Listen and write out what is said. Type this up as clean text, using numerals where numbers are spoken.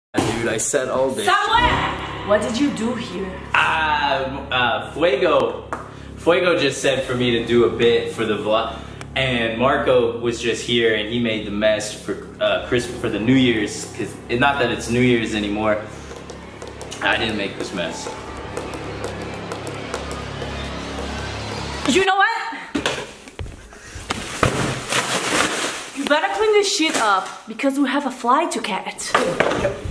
Dude, I said all this. Somewhere! What did you do here? Fuego just said for me to do a bit for the vlog, and Marco was just here and he made the mess for Christmas, for the New Year's, because not that it's New Year's anymore. I didn't make this mess. You know what? You better clean this shit up because we have a flight to catch.